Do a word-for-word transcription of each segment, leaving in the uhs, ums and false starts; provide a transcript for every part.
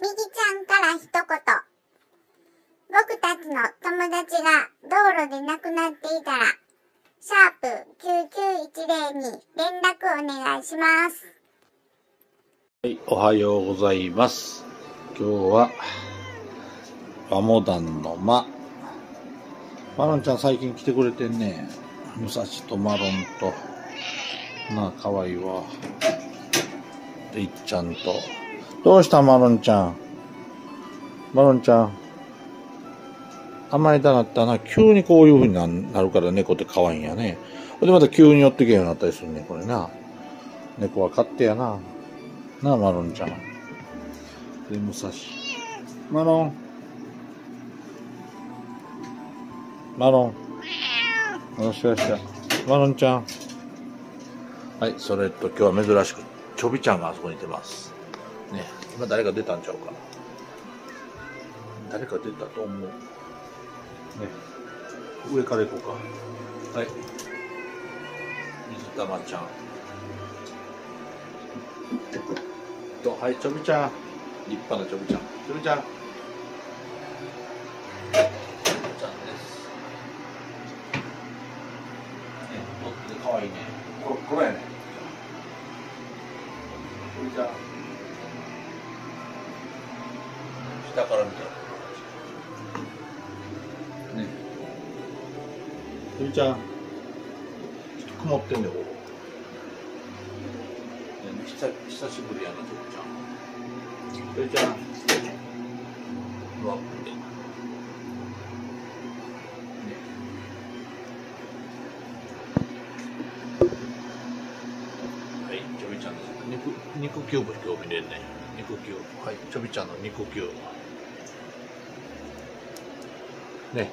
みぎちゃんから一言。僕たちの友達が道路で亡くなっていたら、シャープきゅうきゅういちゼロに連絡お願いします。 はい、おはようございます。今日は、和モダンの間。マロンちゃん最近来てくれてんね。武蔵とマロンと。なあ、かわいいわ。で、いっちゃんと。どうしたマロンちゃん。マロンちゃん。甘えたなったな。急にこういう風になるから猫って可愛いんやね。で、また急に寄ってけんようになったりするね、これな。猫は勝手やな。なあ、マロンちゃん。で、武蔵。マロン。マロン。よしよしよし。マロンちゃん。はい、それと今日は珍しく、ちょびちゃんがあそこにいてます。ね、今誰か出たんちゃうかな。誰か出たと思う。ね、上から行こうか。はい。水玉ちゃん。と、はい、ちょびちゃん。立派なちょびちゃん。ちょびちゃん。ちょびちゃんです。ね、とってかわいいね。コロコロやね。ちょびちゃん。下から見たら。ね。ちょびちゃん。ちょっと曇ってんね、ここ。久, 久しぶりやな、ちょびちゃん。ちょびちゃん。うわ、見て。ね。はい、ちょびちゃんです。肉、肉球部今日見れんね。肉球。はい、ちょびちゃんの肉球。ね。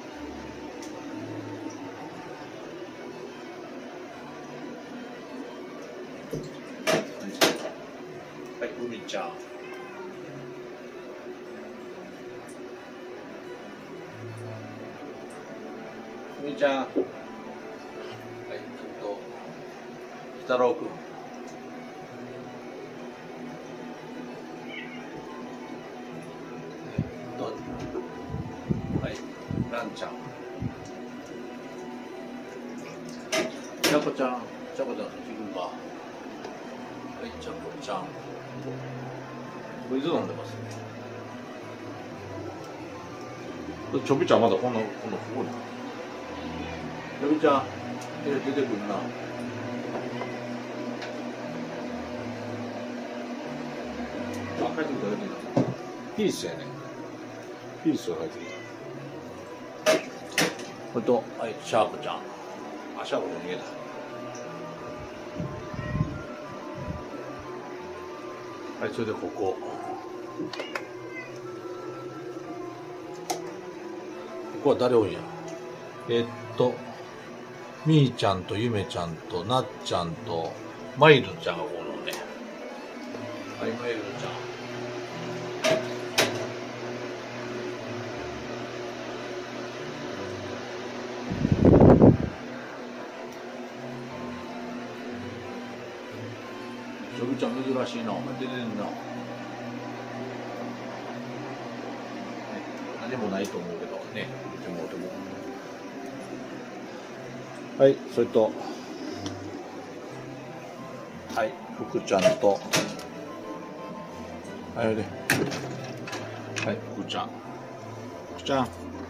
はい、海ちゃん。海ちゃん。はい、ちょっと。北郎くん。はい、ランちゃん。ちゃこちゃん。ちゃこちゃん、そっち行くか。はい、ちゃこちゃん。水飲んでますね。ちょびちゃんまだこんな、こんなここに。ちょびちゃん、え、出てくるな。あ、帰ってきた、帰ってきた。ピースやね。ピースが帰ってきた。これと、はい、シャープちゃん。あ、シャープも逃げた。はい、それでここ。ここは誰おんや。えー、っと、みーちゃんとゆめちゃんとなっちゃんとまいるちゃんがこのね。はい、まいるちゃん。ちょびちゃん珍しいな。出てんな。何もないと思うけどね。見てもらっても。はい、それと、はい、福ちゃんと、はい、おいで。はい、福ちゃん。福ちゃん。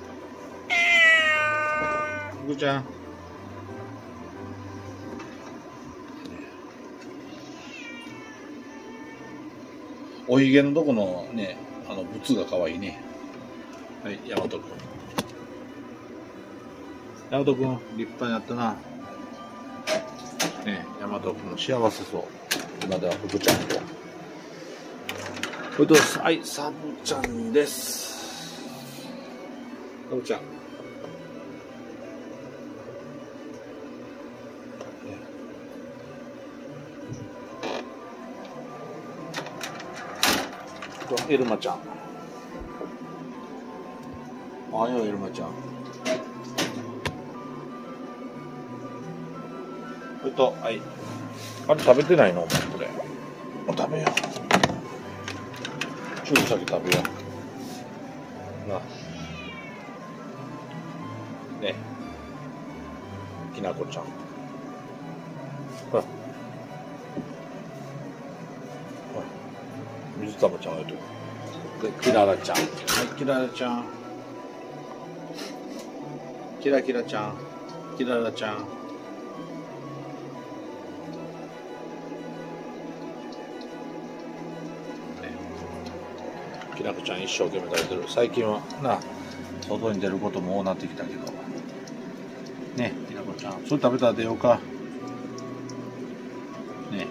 福ちゃん。おひげのとこのね、あの、ブツが可愛いね。はい、ヤマトくん。ヤマトくん、立派になったな。ね、ヤマトくん、幸せそう。今では福ちゃんと。それと、はい、サブちゃんです。サブちゃん。ね、エルマちゃん。あよ、エルマちゃん。それと、はい。あれ食べてないのお前、これ。食べよう。 うん、先食べよう。な。ね。きなこちゃん。ほら。ほら。水玉ちゃんがいる。で、キララちゃん。はい、キララちゃん。キラキラちゃん。キララちゃん。きなこちゃん一生懸命食べてる。最近はな、外に出ることも多なってきたけど。ね、きなこちゃん。それ食べたら出ようか。ね。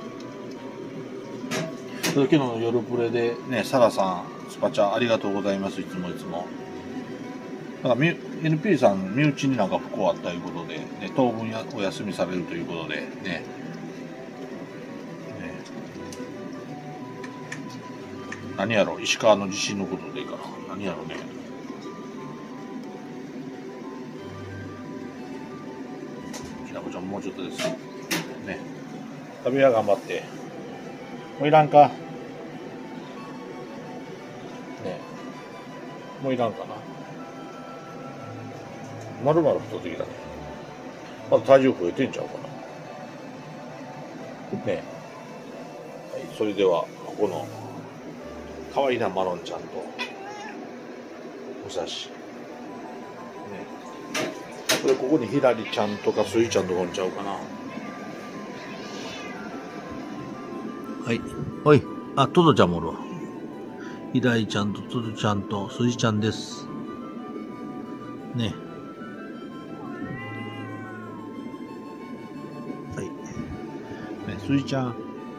それ昨日の夜プレでね、サラさん、スパチャありがとうございます。いつもいつも。なんか エヌピー さん、身内になんか不幸あったということで、ね、当分やお休みされるということで、ね。何やろ、石川の地震のことでいいかな。何やろね。きなこちゃんもうちょっとです。ね。食べや頑張って。もういらんか。ね。もういらんかな。まるまる太ってきたね。まだ体重増えてんちゃうかな。ね。はい、それでは、ここの、かわいいな、マロンちゃんと、武蔵。ね。これ、ここにひらりちゃんとかスイちゃんとかにちゃうかな。はい。おい。あ、トドちゃんもおるわ。ひらりちゃんとトドちゃんとスイちゃんです。ね。はい。ね、スイちゃん。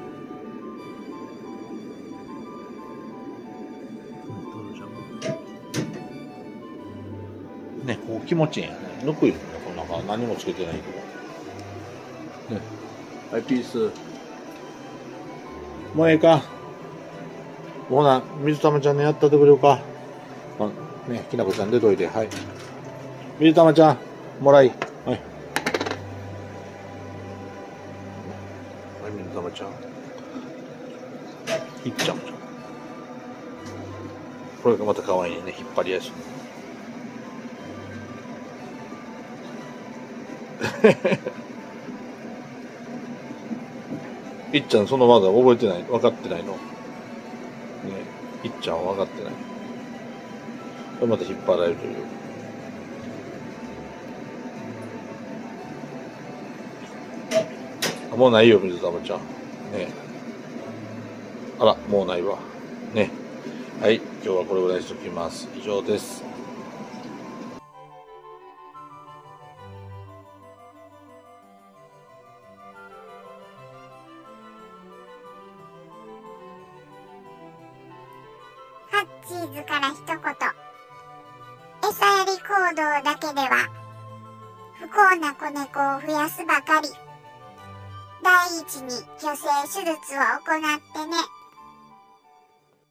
ね、ここ気持ちいいんやね。ぬくいよね、この中何もつけてないけど。ね。はい、ピース。もうええか。ほな、水玉ちゃんにやったってくれようか。あ、ね、きなこちゃん出といて、はい。水玉ちゃん、もらい。はい。はい、水玉ちゃん。いっちゃんもちゃん。これがまた可愛いね、引っ張りやすい。いっちゃんそのまだ覚えてない、分かってないの。ね、いっちゃんは分かってない。これまた引っ張られるという。あ、もうないよ、水玉ちゃん。ね。あら、もうないわ。ね。はい、今日はこれぐらいにしときます。以上です。 ハッチーズから一言。餌やり行動だけでは不幸な子猫を増やすばかり。第一に去勢手術を行ってね。